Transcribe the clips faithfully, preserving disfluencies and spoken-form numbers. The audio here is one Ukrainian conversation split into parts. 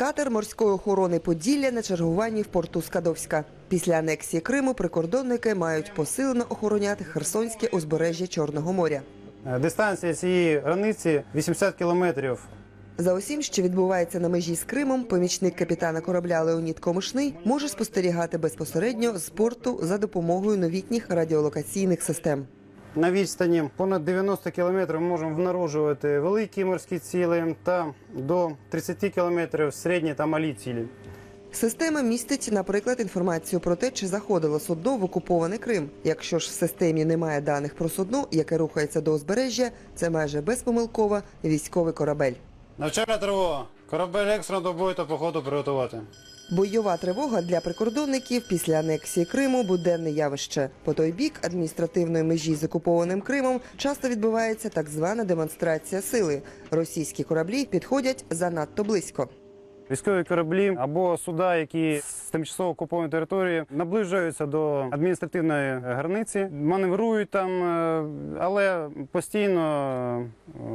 Катер морської охорони «Поділля» на чергуванні в порту Скадовська. Після анексії Криму прикордонники мають посилено охороняти Херсонське узбережжя Чорного моря. Дистанція цієї границі вісімдесят кілометрів. За усім, що відбувається на межі з Кримом, помічник капітана корабля Леонід Комишний може спостерігати безпосередньо з порту за допомогою новітніх радіолокаційних систем. На відстані понад дев'яносто кілометрів ми можемо обнаружувати великі морські цілі та до тридцяти кілометрів середні та малі цілі. Система містить, наприклад, інформацію про те, чи заходило судно в окупований Крим. Якщо ж в системі немає даних про судно, яке рухається до узбережжя, це майже безпомилково військовий корабель. Навчальна тривога. Корабель екстрено до бою та походу приготувати. Бойова тривога для прикордонників після анексії Криму – буденне явище. По той бік адміністративної межі з окупованим Кримом часто відбувається так звана демонстрація сили. Російські кораблі підходять занадто близько. Військові кораблі або суда, які з тимчасово окупованої території наближаються до адміністративної границі, маневрують там, але постійно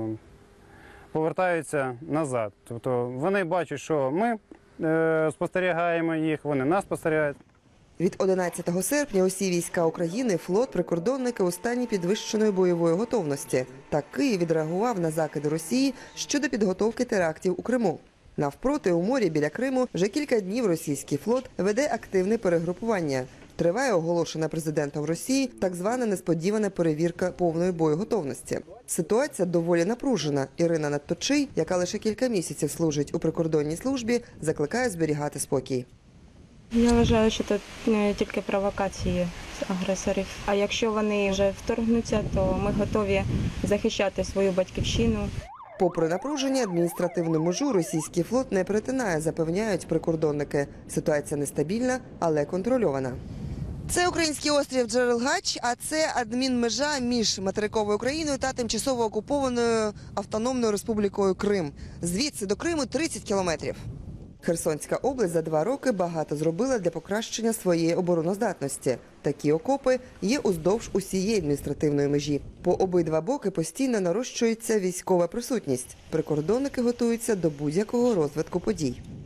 повертаються назад. Тобто вони бачать, що ми спостерігаємо їх, вони нас спостерігають. Від одинадцятого серпня усі війська України, флот, прикордонники у стані підвищеної бойової готовності. Так Київ відреагував на закиди Росії щодо підготовки терактів у Криму. Навпроти, у морі біля Криму вже кілька днів російський флот веде активне перегрупування. Триває оголошена президентом Росії так звана несподівана перевірка повної боєготовності. Ситуація доволі напружена. Ірина Надточий, яка лише кілька місяців служить у прикордонній службі, закликає зберігати спокій. Я вважаю, що це тільки провокації агресорів. А якщо вони вже вторгнуться, то ми готові захищати свою батьківщину. Попри напруження, адміністративну межу російський флот не перетинає, запевняють прикордонники. Ситуація нестабільна, але контрольована. Це український острів Джерелгач, а це адмінмежа між материковою Україною та тимчасово окупованою Автономною Республікою Крим. Звідси до Криму тридцять кілометрів. Херсонська область за два роки багато зробила для покращення своєї обороноздатності. Такі окопи є уздовж усієї адміністративної межі. По обидва боки постійно нарощується військова присутність. Прикордонники готуються до будь-якого розвитку подій.